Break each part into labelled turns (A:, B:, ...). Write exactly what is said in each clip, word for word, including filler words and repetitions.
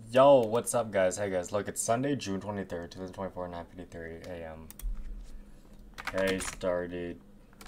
A: Yo, what's up, guys? Hey, guys. Look, it's Sunday, June twenty-third, twenty twenty-four, nine fifty-three a m I started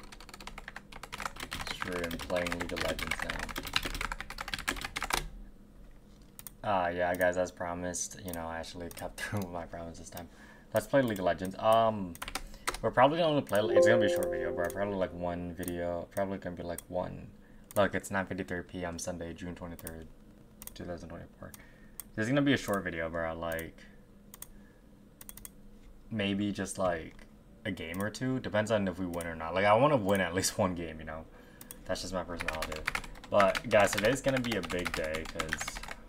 A: stream playing League of Legends now. Ah, uh, yeah, guys, as promised, you know, I actually kept through my promise this time. Let's play League of Legends. Um, we're probably gonna play, it's gonna be a short video, bro. Probably like one video, probably gonna be like one. Look, it's nine fifty-three p m Sunday, June twenty-third, two thousand twenty-four. This is gonna be a short video, bro. Like, maybe just like a game or two. Depends on if we win or not. Like, I want to win at least one game, you know? That's just my personality. But, guys, today's gonna be a big day, because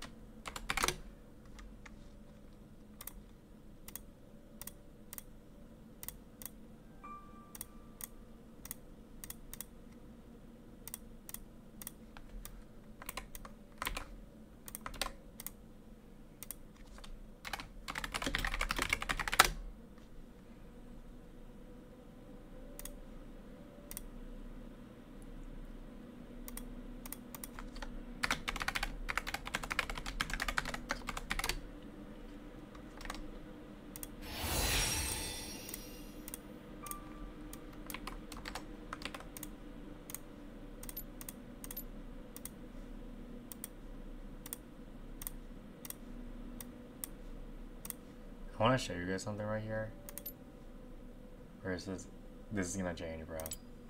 A: I want to show you guys something right here. Or is this, this is gonna change, bro.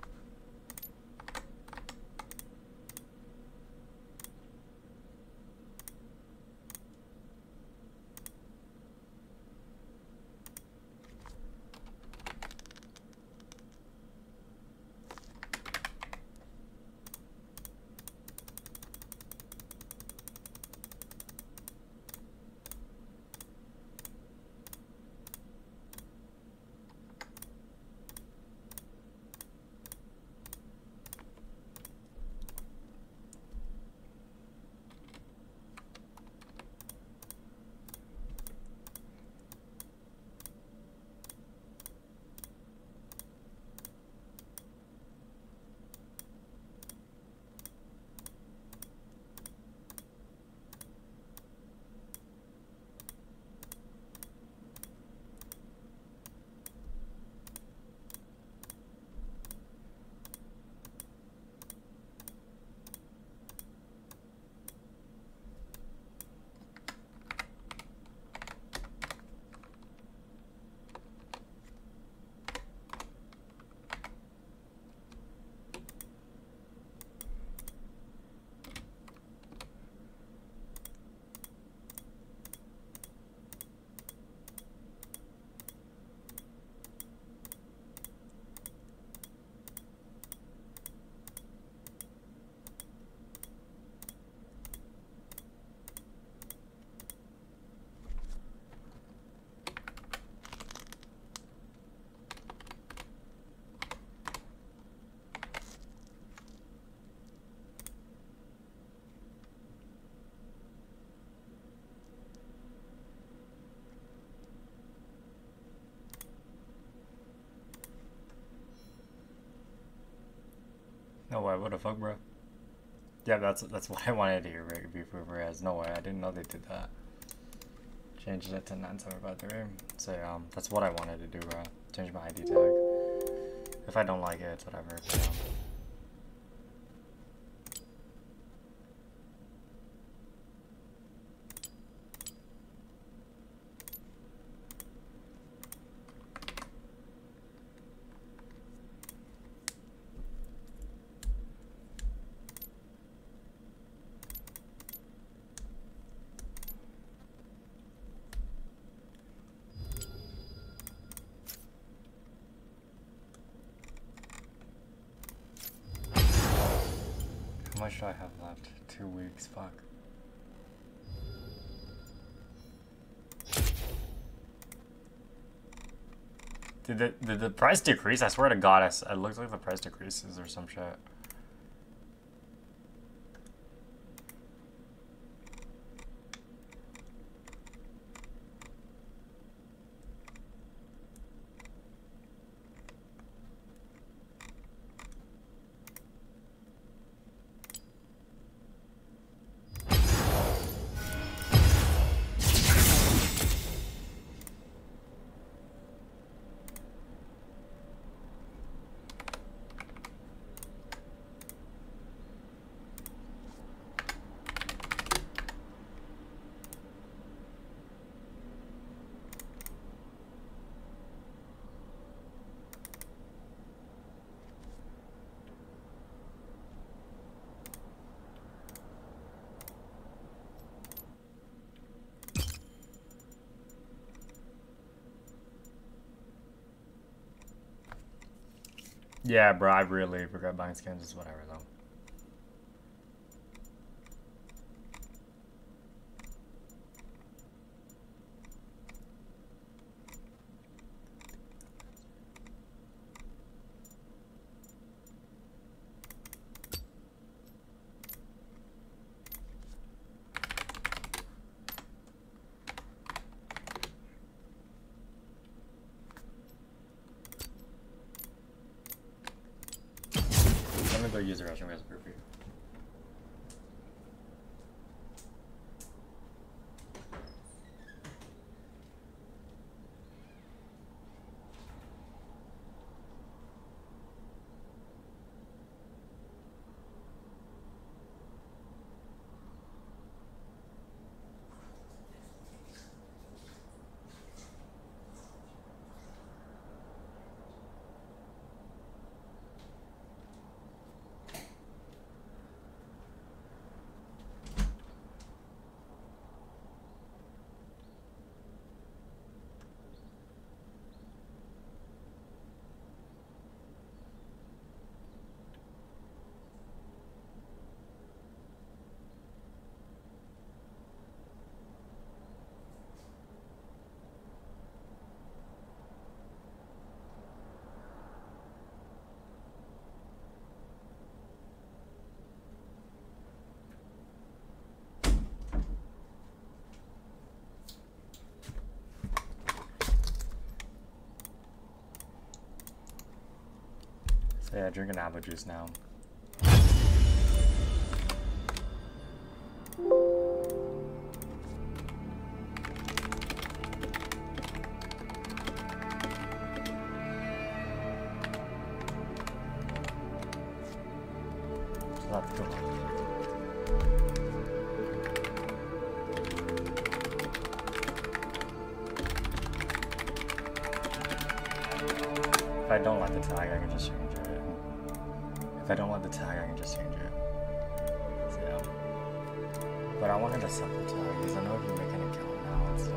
A: No way, what the fuck, bro? Yeah, that's that's what I wanted to hear, before as no way, I didn't know they did that. Changed it to nine seven five three. So um that's what I wanted to do, bro. Change my I D tag. If I don't like it, it's whatever. But, um, how much do I have left? Two weeks, fuck. Did the, did the price decrease? I swear to God, I, it looks like the price decreases or some shit. Yeah, bro, I really regret buying skins. It's whatever though. Let me go use the restroom as a preview. So yeah, drinking apple juice now. So that's cool. If I don't like the tag, I can just change it. If I don't like the tag, I can just change it. So yeah. But I wanted a separate tag because I know if you make an account now, it's like.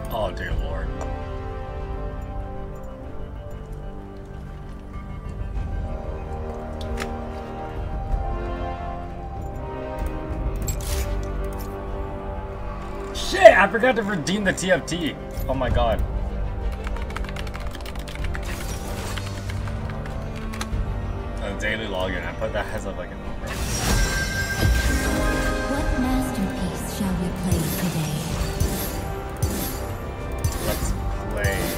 A: Oh dear lord. Shit, I forgot to redeem the T F T. Oh my god. A daily login, I put that as a like an over.
B: What masterpiece shall we play today?
A: Let's play.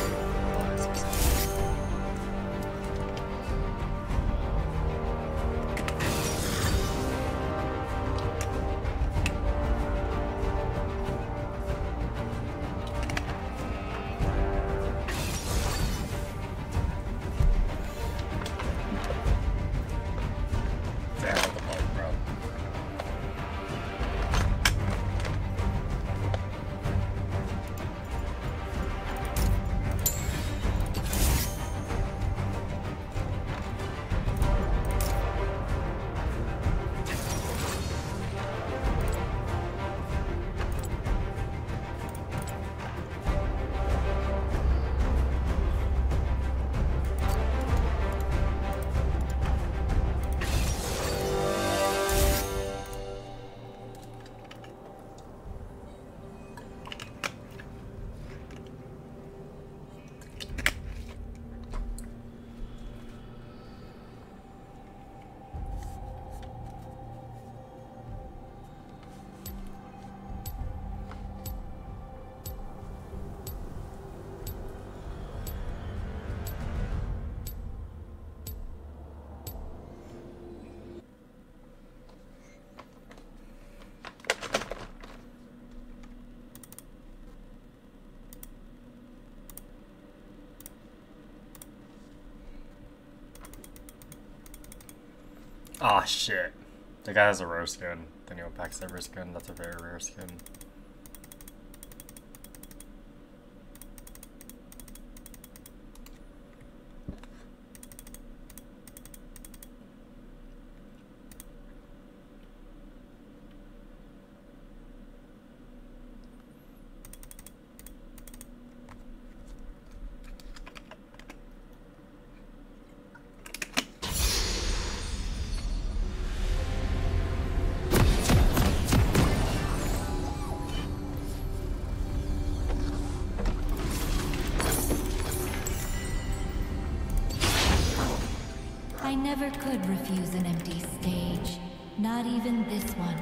A: Ah, shit. The guy has a rare skin. The new pack saver skin. That's a very rare skin.
B: I never could refuse an empty stage, not even this one.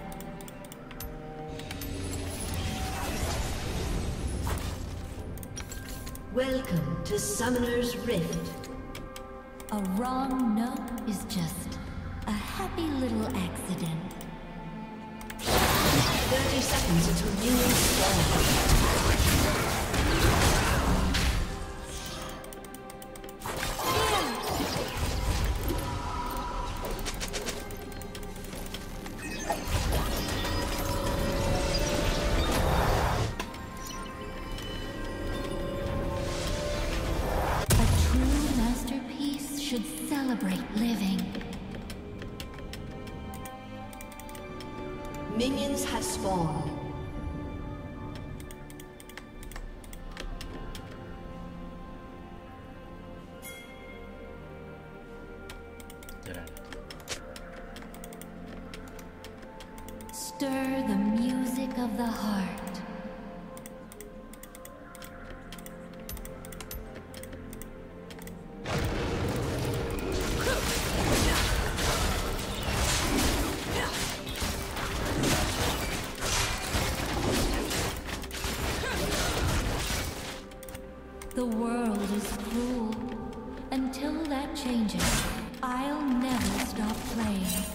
C: Welcome to Summoner's Rift.
B: A wrong note is just a happy little accident.
C: thirty seconds until minions spawn. Minions have spawned.
A: Yeah.
B: Stir the music of the heart. The world is cruel. Until that changes, I'll never stop playing.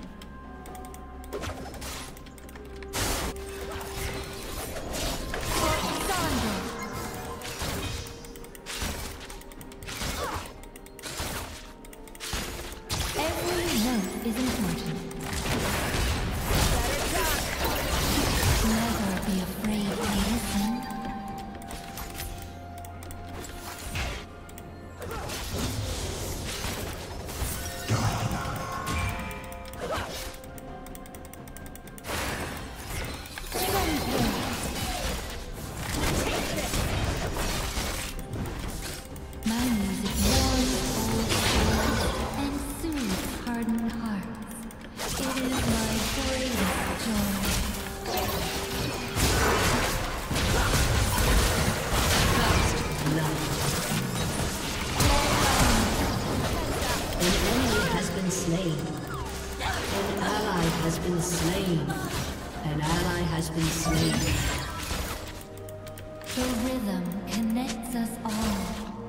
B: Every note is important. Never be afraid to listen.
C: has been slain. An ally has been slain.
B: The rhythm connects us all.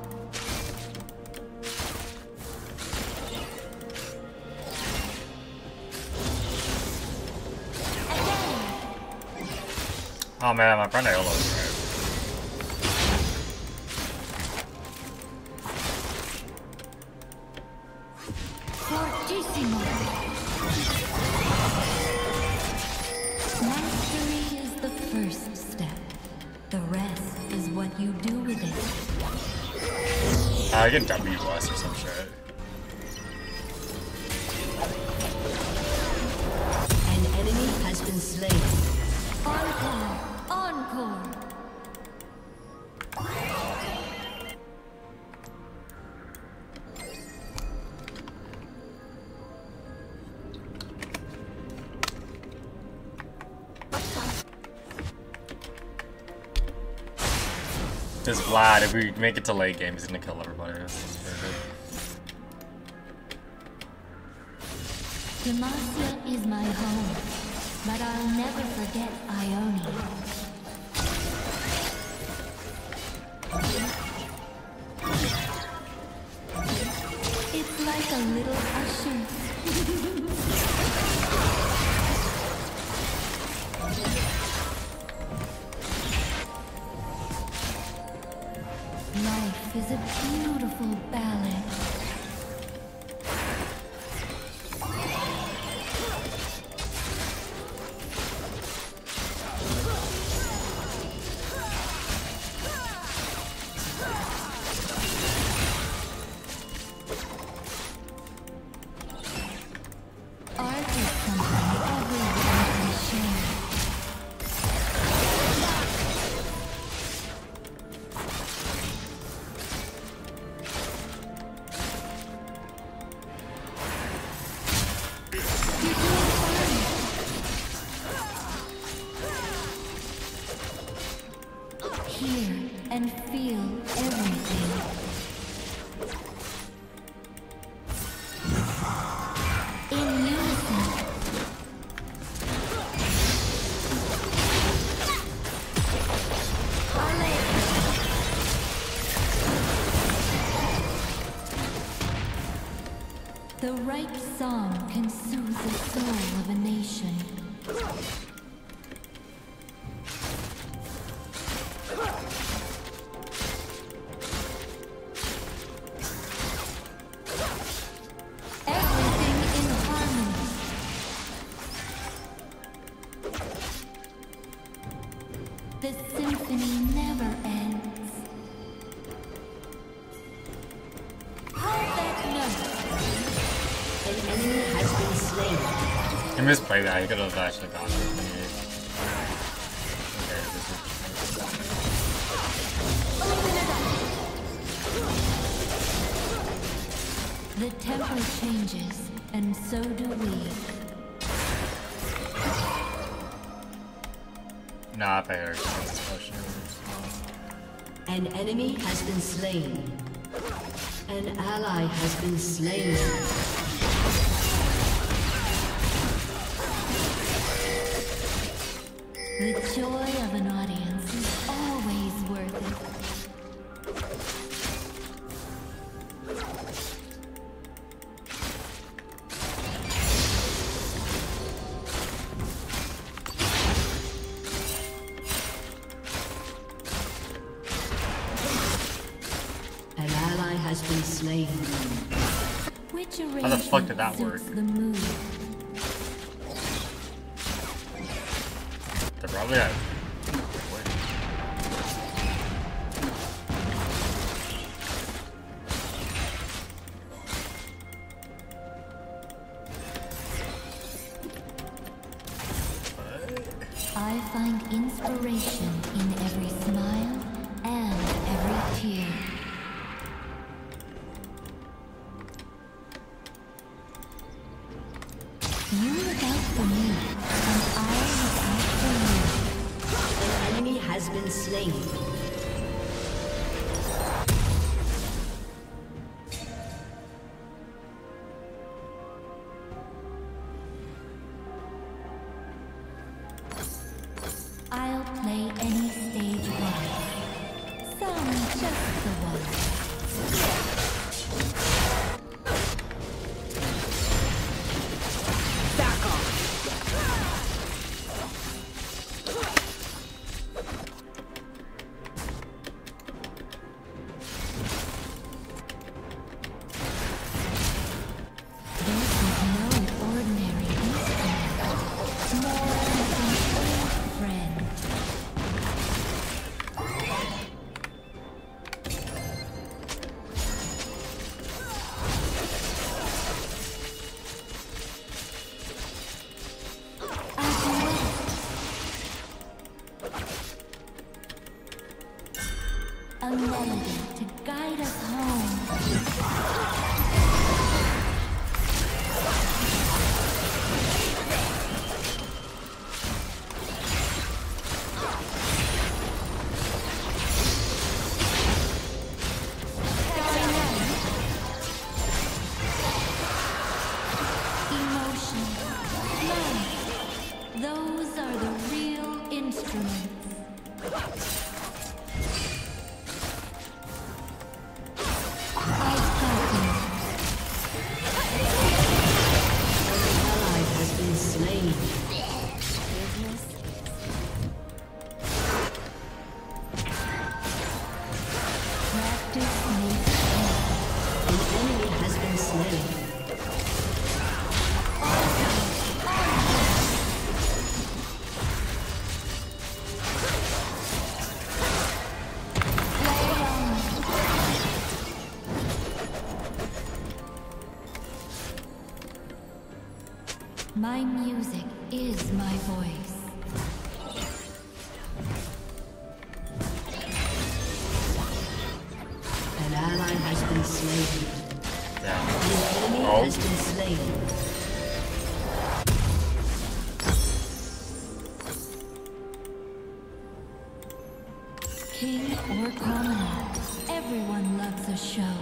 A: Oh man, my friend Aola is right.
B: Fortissimo. Mastery is the first step. The rest is what you do with it.
A: I get W S or some shit.
C: An enemy has been slain.
B: Encore! Encore!
A: This Vlad, if we make it to late game, he's gonna kill everybody. That's very good.
B: Demacia is my home, but I'll never forget Ionia. It's like a little usher. Life is a beautiful ballet. Art is something everyone can share. Hear and feel everything. In unison. The right song can soothe the soul of a nation. Everything in harmony. The symphony never ends. Hold that note.
C: An enemy has been slain.
A: He misplayed that, he could have actually gone for twenty-eight. Okay, this is...
B: The tempo changes, and so do we.
A: Nah, I pay her.
C: An enemy has been slain. An ally has been slain.
B: The joy of an audience is always worth it.
C: An ally has been slain.
B: Which
A: How the fuck did that
B: arrangement
A: work?
B: suits the mood?
A: They probably have...
B: I find inspiration in every smile and every tear. You look out for me, and I look out for you.
C: An enemy has been slain.
B: A melody to guide us home. Those are the real instruments. I've got you.
C: An ally has been slain.
B: Business. Practice makes perfect.
C: An enemy has been slain.
B: My music is my voice.
C: An ally has been slain.
A: Yeah.
C: An enemy
A: Oh.
C: has been slain.
B: King or commoner, everyone loves a show.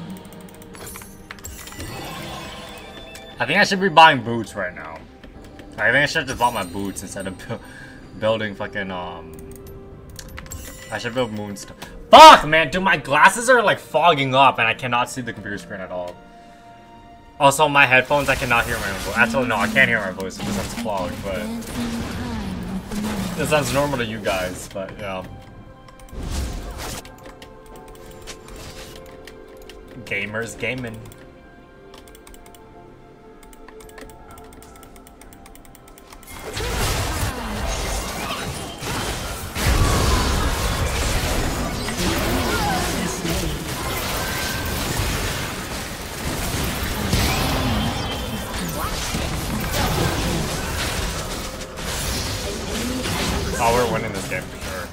A: I think I should be buying boots right now. I think I should just bought my boots instead of bu building fucking um. I should build moonstone. Fuck, man, dude, my glasses are like fogging up and I cannot see the computer screen at all. Also, my headphones, I cannot hear my own voice. Actually, no, I can't hear my voice because it's clogged, but this sounds normal to you guys, but yeah. Gamers gaming. Oh, we're winning this game for sure.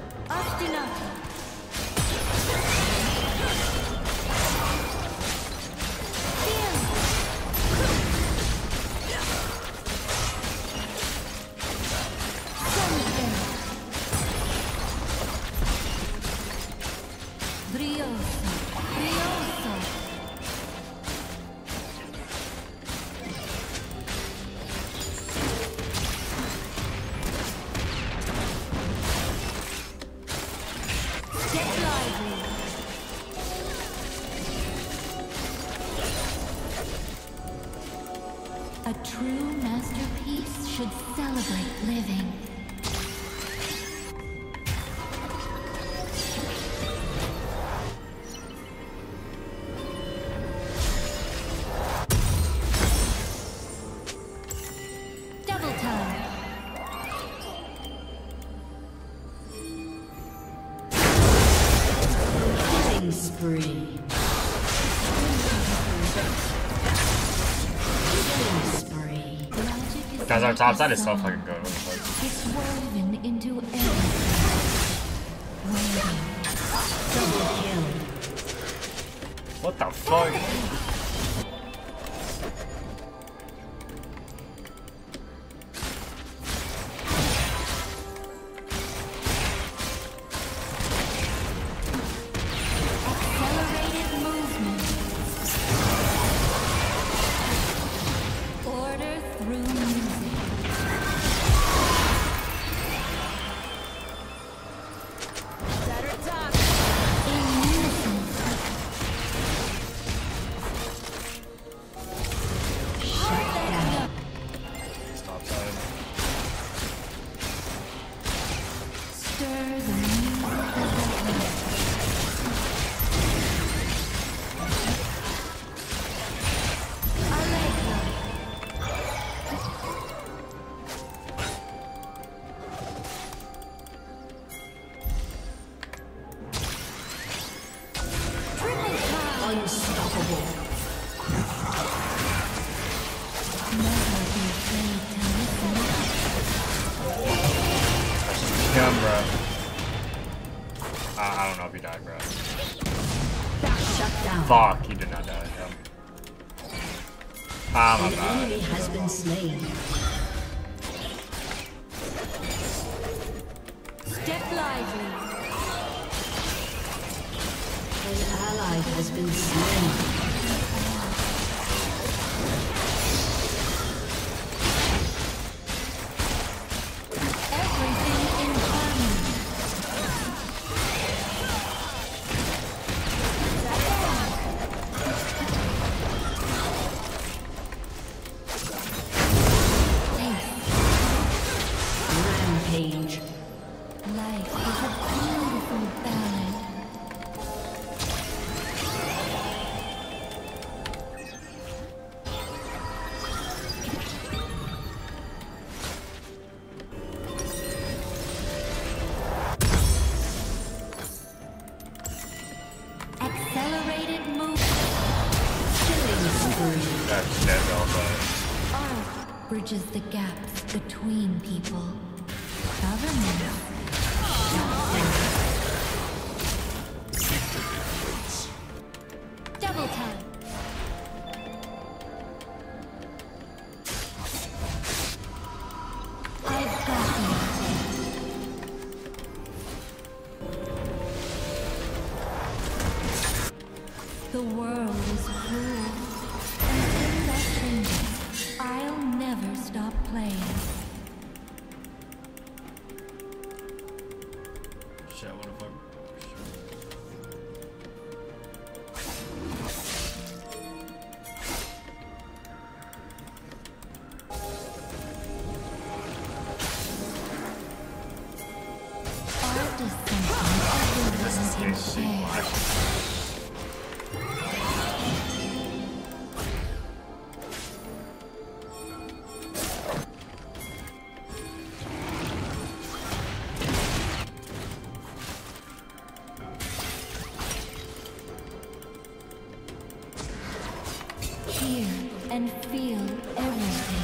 B: A true masterpiece should celebrate living. Double time.
C: Killing spree.
A: Guys, our top side is so fucking good.
B: It's woven into everything.
C: Double kill.
A: What the fuck?
B: Accelerated movement. Order through music. Better talk. In unison.
A: Uh, I don't know if he died, bro.
C: Shut down.
A: Fuck, he did not die. Yeah. Ah, my
C: An
A: bad.
C: enemy has been slain.
B: Step lively.
C: An ally has been slain.
B: Bridges the gaps between people. Government. Double time. I've got you. The world is cruel. Until that changes, I'll never stop playing.
A: Shit, what the fuck?
B: Art is something everyone can share. Hear and feel everything.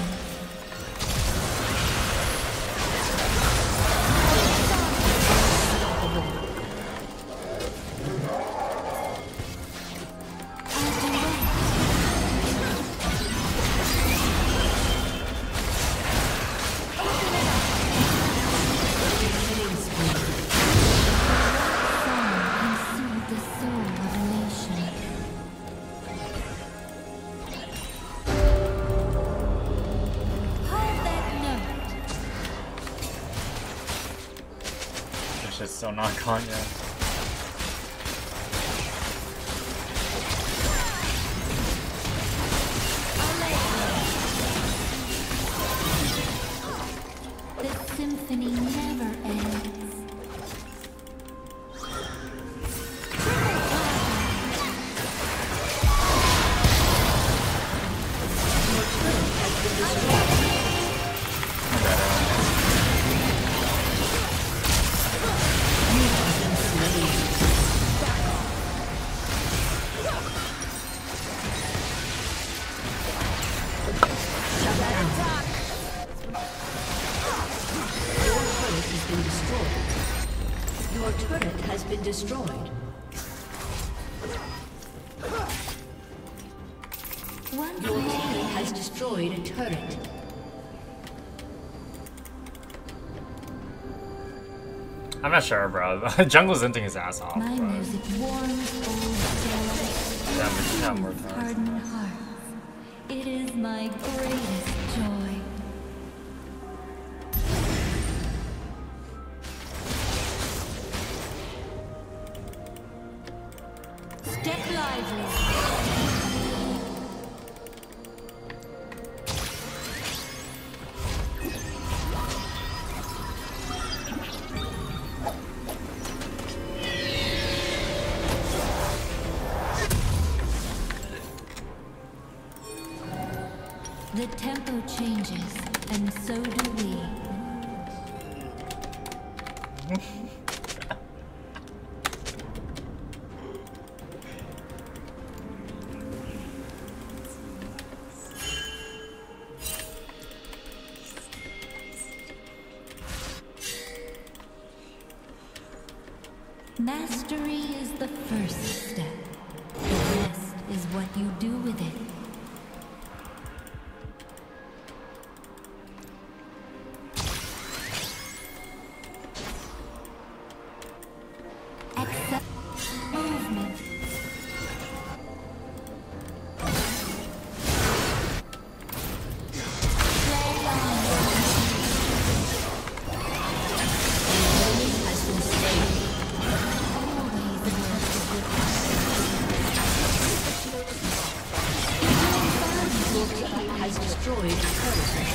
A: Shit's still not gone yet.
B: The symphony never ends.
C: Your turret has been destroyed.
B: One
C: Your team has destroyed a turret.
A: I'm not sure, bro. Jungle's inting his ass off,
B: my
A: bro.
B: music warms old souls.
A: Yeah, we should have more time.
B: Hardened hearts. It is my greatest joy. Step lively. The tempo changes, and so do we. Mastery is the first step. The rest is what you do with it. Accept movement.
C: Has destroyed a turret.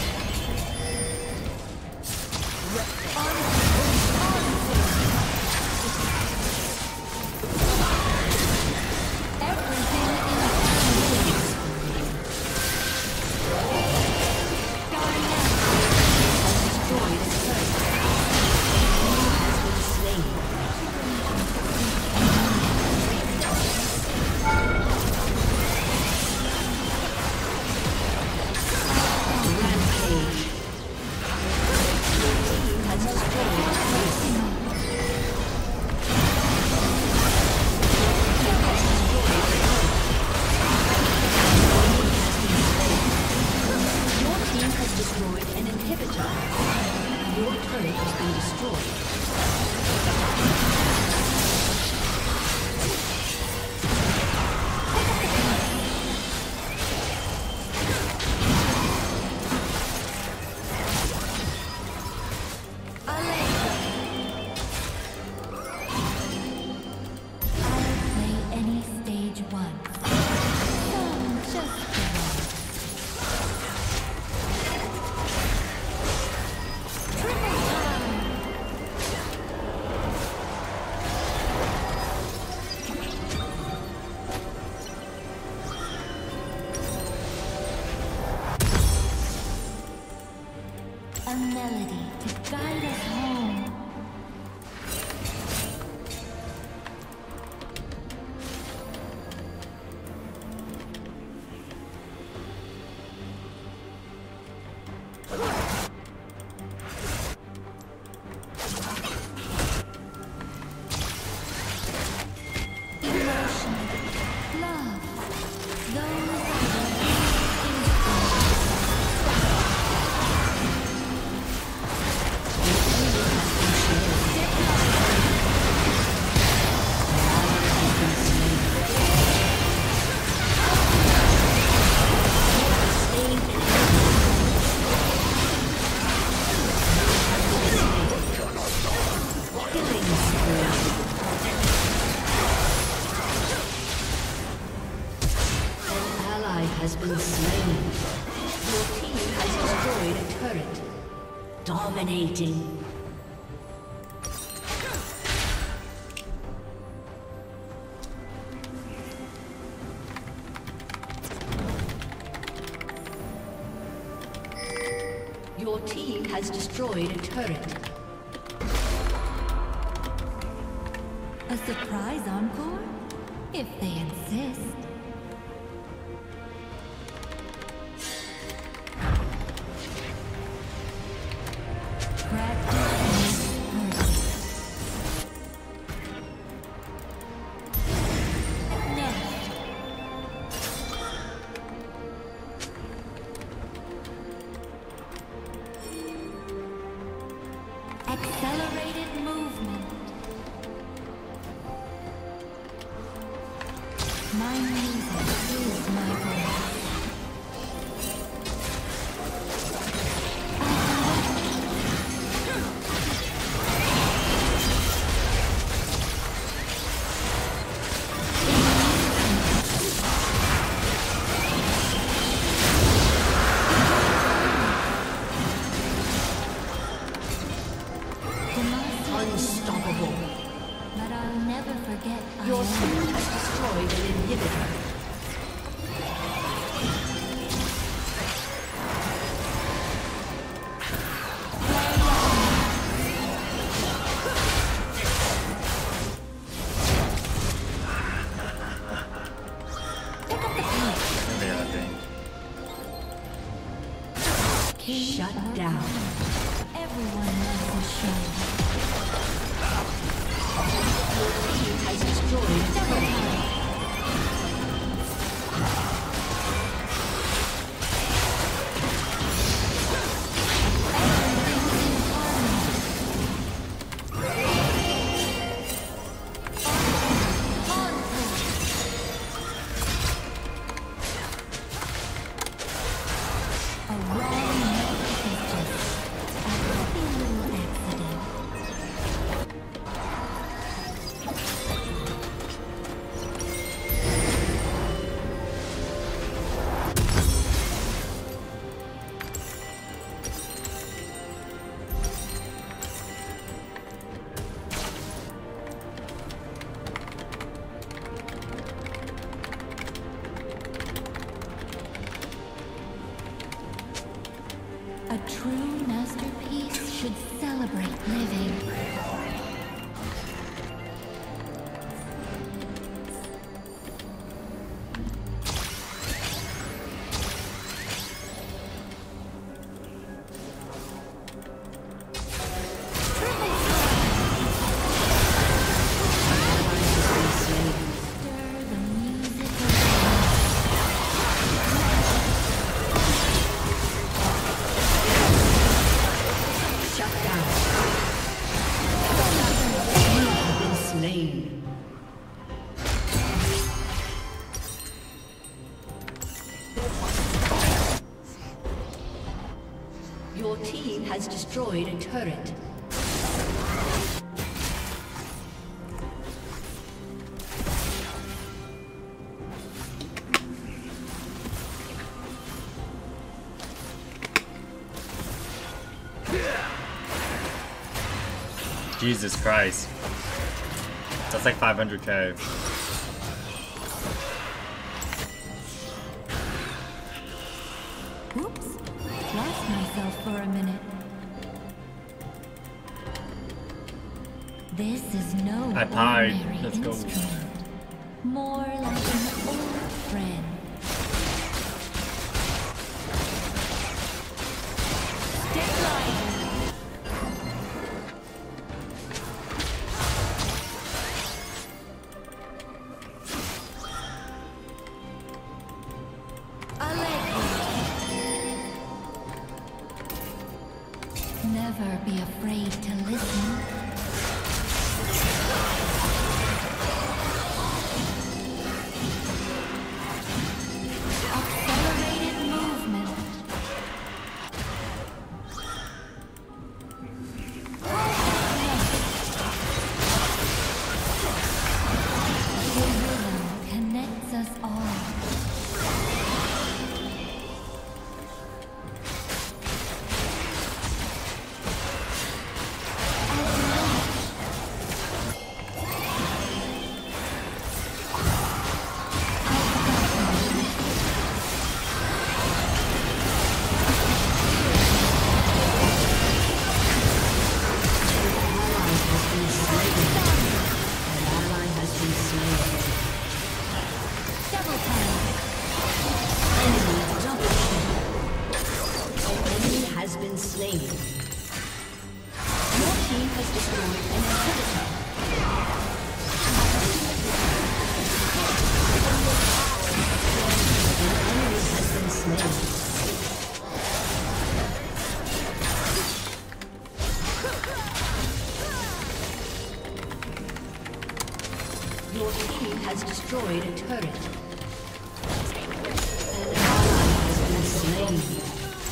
B: A melody to guide us home. Emotion, love, those are the
C: has been slain. Your team has destroyed a turret. Dominating. Your team has destroyed a turret.
B: A surprise encore? If they insist. Accelerated movement. My music is my voice.
C: Unstoppable.
B: But I'll never forget.
C: Your team has destroyed an inhibitor. Shut down.
B: Everyone loves a show.
C: has destroyed a turret.
A: Jesus Christ. That's like five hundred K.
B: Oops. Lost myself for a minute. This is no
A: I pied.
B: ordinary
A: Let's go.
B: instrument. More like an old friend. Stay lively. Never be afraid to listen. Accelerated movement. The rhythm connects us all.
C: Your team has destroyed a turret. An ally has been slain.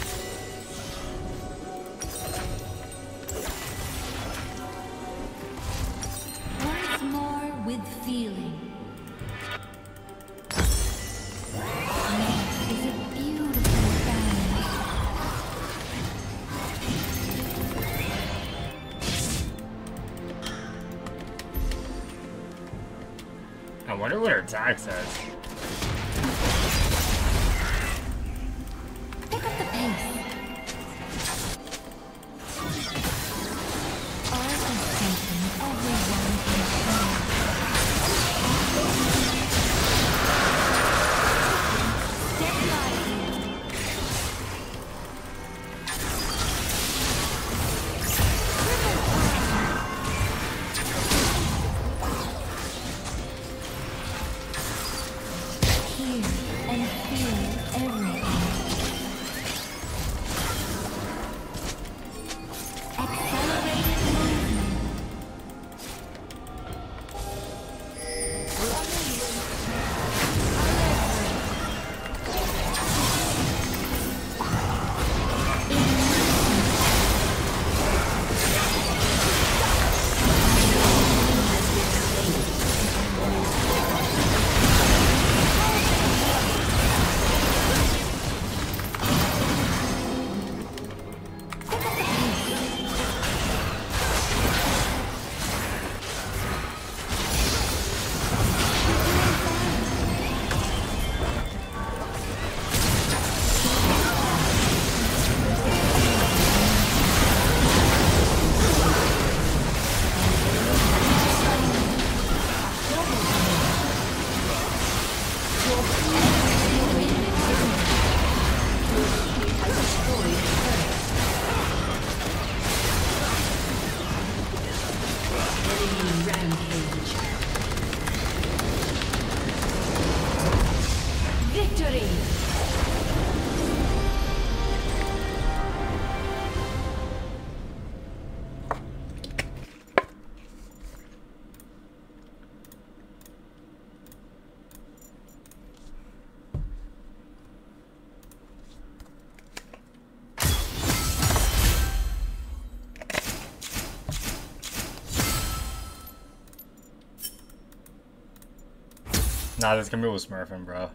B: Once more with feeling. Love is a beautiful balance.
A: I wonder what her attack says.
B: Pick up the pace. Art is something everyone can share. Stay lively. Hear and feel everything. Accelerated movement.
A: Nah, this can be with Smurfing, bro.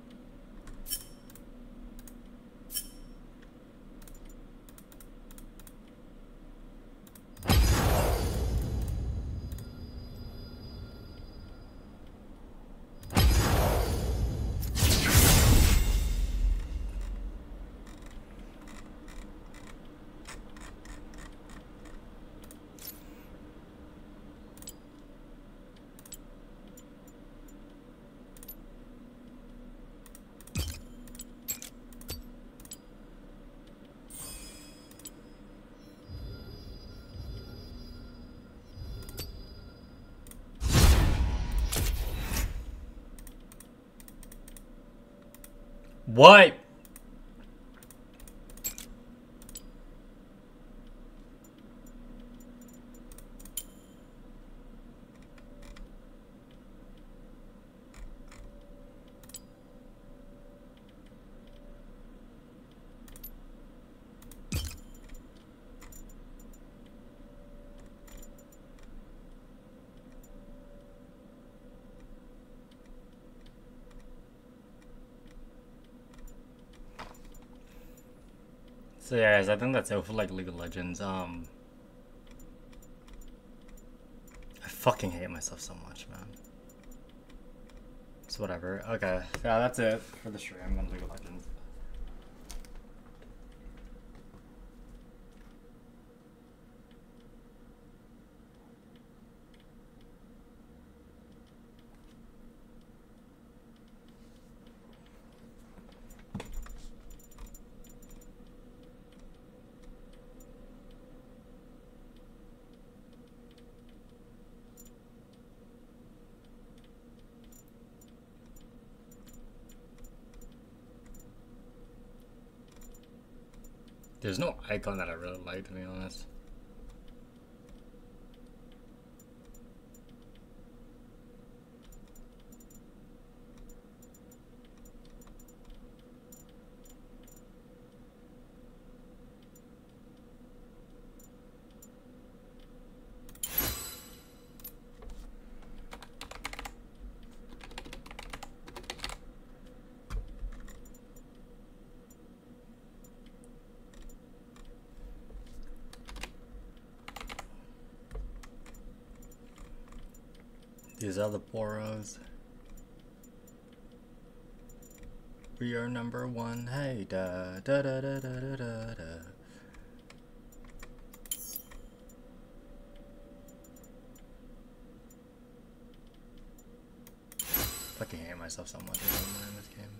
A: What? So yeah, guys, I think that's it for like League of Legends. Um, I fucking hate myself so much, man. It's whatever. Okay, yeah, that's it for the stream on League of Legends. There's no icon that I really like, to be honest. These are the poros. We are number one. Hey, da da da da da da da da. Fucking hate myself so much in this game.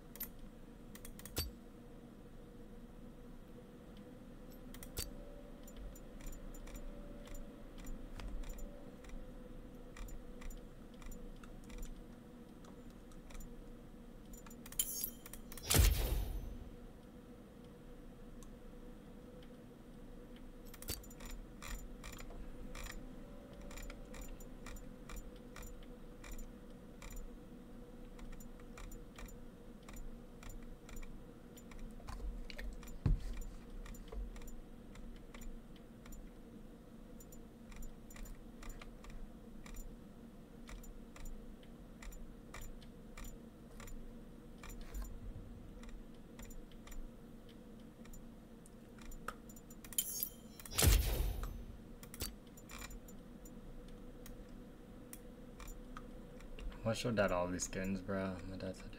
A: I showed dad all these skins, bro. My dad said, yeah.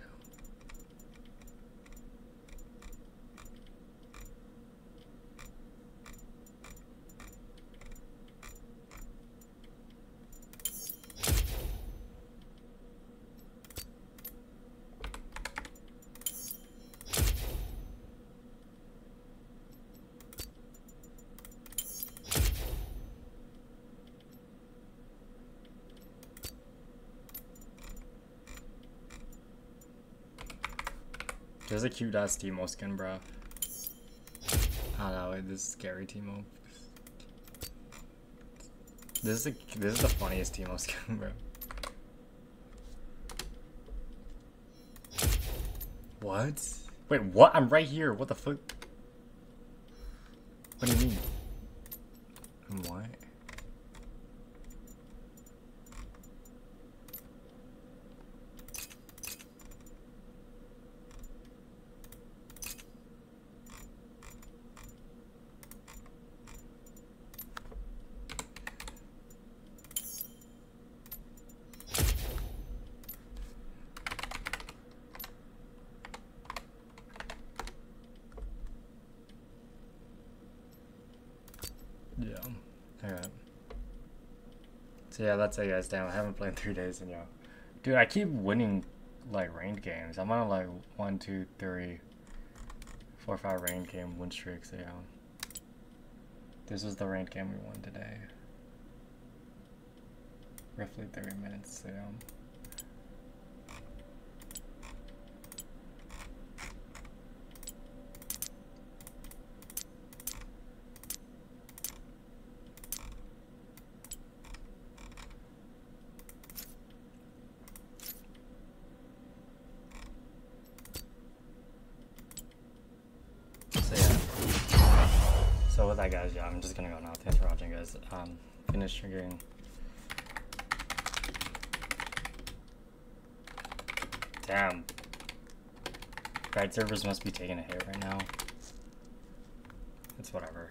A: There's a cute ass Teemo skin, bro. I don't know, wait, this is scary Teemo. This is a, this is the funniest Teemo skin, bro. What? Wait, what? I'm right here. What the fuck? What do you mean? What? So yeah, that's it guys. Damn, I haven't played in three days and yo. Dude, I keep winning like ranked games. I'm on like one, two, three, four, five ranked game win streaks, so yeah. This was the ranked game we won today. Roughly thirty minutes, so yeah. So with that guys, yeah, I'm just gonna go now. Thanks for watching guys. Um, finish triggering. Damn. Riot servers must be taking a hit right now. It's whatever.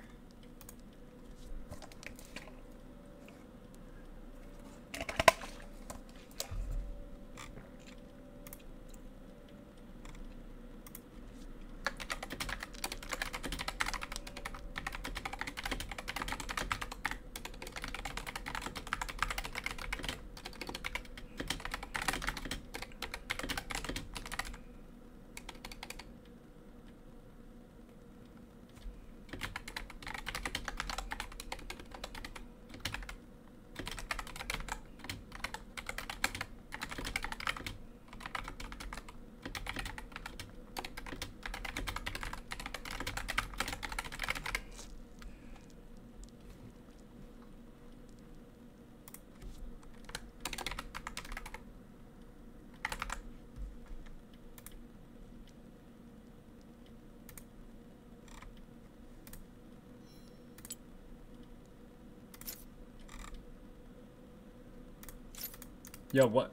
A: Yo, what?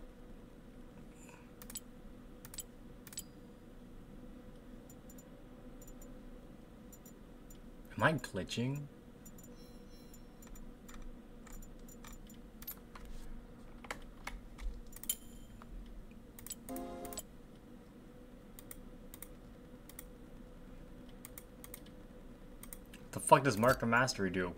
A: Am I glitching? What the fuck does Marker Mastery do?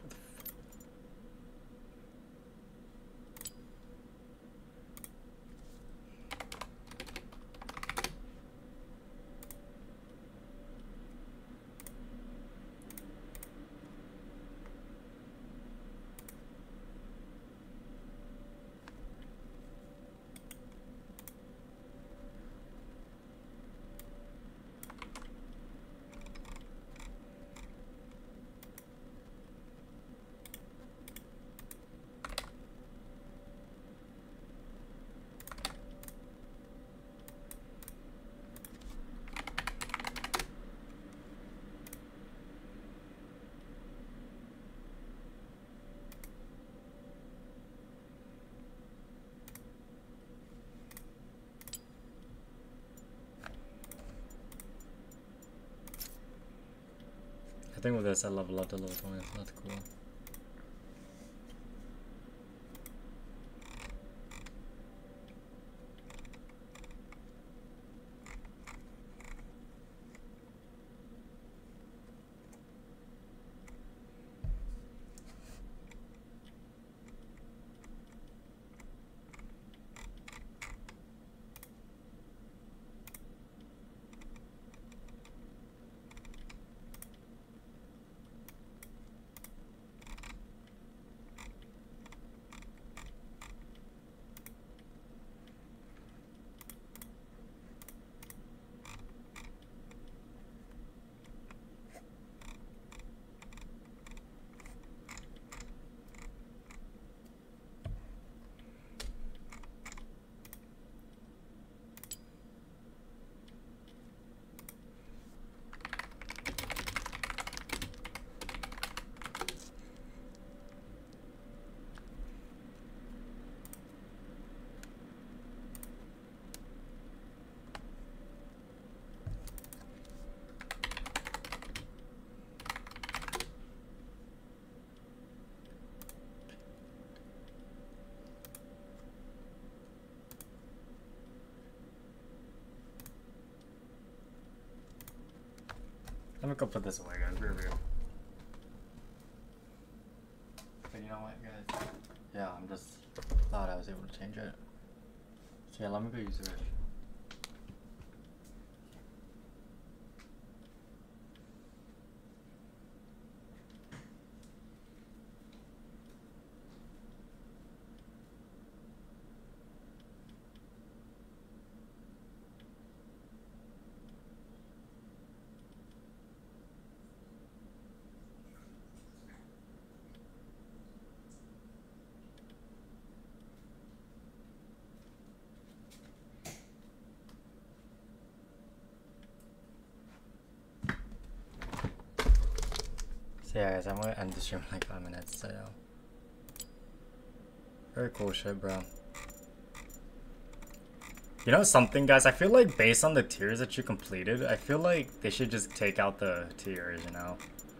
A: I think with this I level up to level twenty, that's cool. Let me go put this away, guys. Real, real. But you know what, guys? Yeah, I'm just thought I was able to change it. So yeah, let me go use it. So yeah guys, I'm gonna end the stream in like five minutes, so yeah. Very cool shit, bro. You know something guys, I feel like based on the tiers that you completed, I feel like they should just take out the tiers, you know?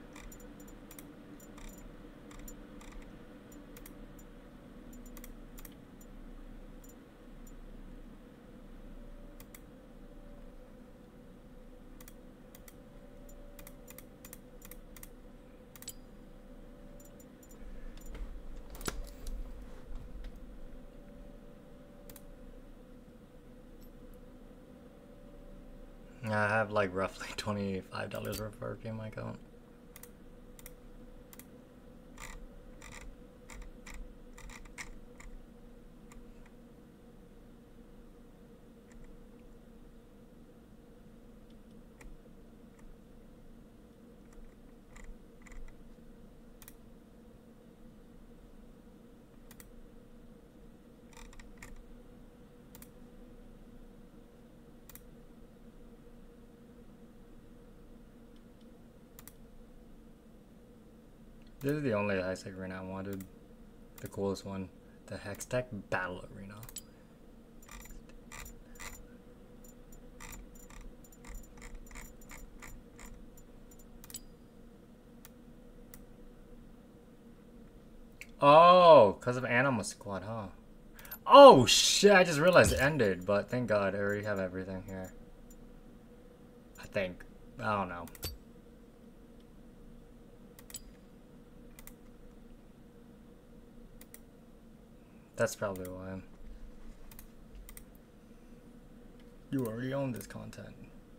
A: I have like roughly twenty-five dollars worth of R P in my account. This is the only high-tech arena I wanted. The coolest one. The Hextech Battle Arena. Oh, because of Animal Squad, huh? Oh shit, I just realized it ended, but thank God I already have everything here. I think. I don't know. That's probably why. You already own this content.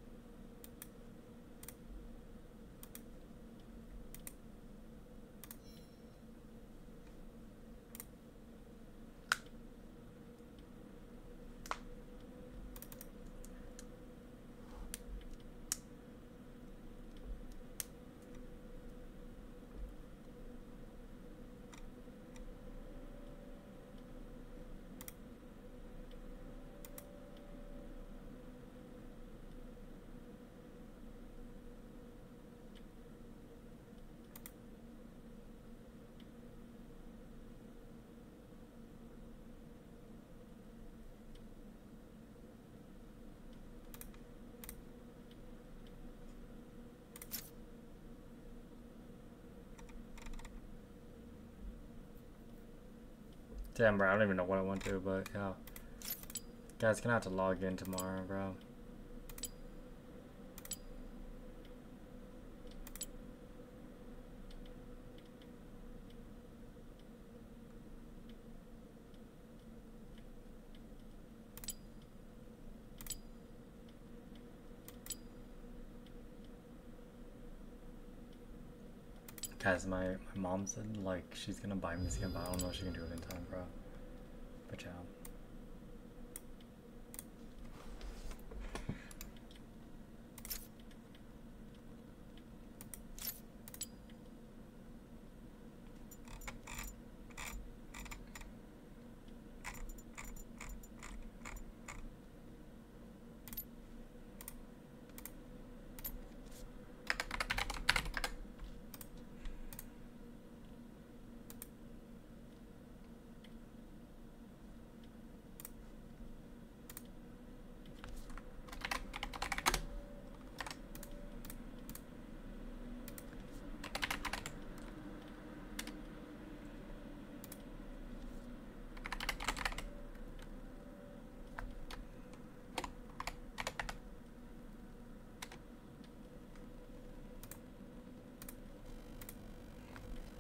A: Damn, bro, I don't even know what I want to, but yeah. Guys, gonna have to log in tomorrow, bro. Guys, my, my mom said, like, she's gonna buy me skin, but I don't know if she can do it in time, bro. But yeah.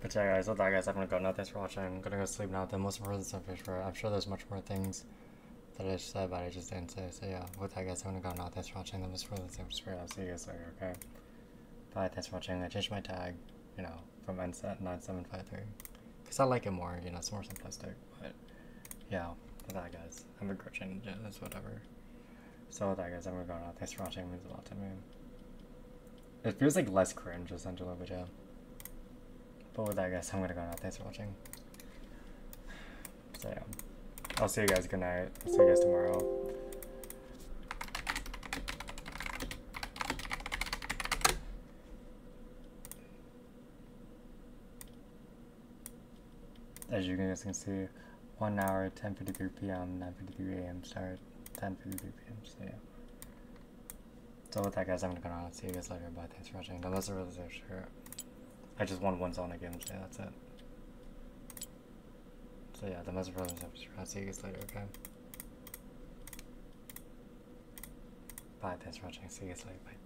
A: But yeah, guys, with that, guys, I'm gonna go now. Thanks for watching. I'm gonna go sleep now. The most important stuff is for. I'm sure there's much more things that I said, but I just didn't say. So yeah, with that, guys, I'm gonna go now. Thanks for watching. The most important stuff is for. I'll see you guys later. Okay. Bye. Thanks for watching. I changed my tag, you know, from N set nine seven five three, cause I like it more. You know, it's more simplistic. But yeah, with that, guys, I'm begrudging. Yeah, that's whatever. So with that, guys, I'm gonna go now. Thanks for watching. It means a lot to me. It feels like less cringe, essentially, but yeah. But with that, guys, I'm gonna go now. Thanks for watching. So yeah, I'll see you guys. Good night. I'll see you guys tomorrow. As you guys can see, one hour, ten fifty-three p m, nine fifty-three a m start, ten fifty-three p m So yeah. So with that, guys, I'm gonna go on. See you guys later. Bye. Thanks for watching. That was a really sure. I just won one zone again, so yeah, that's it. So yeah, the most important stuff is I'll see you guys later, okay? Bye, thanks for watching. See you guys later. Bye.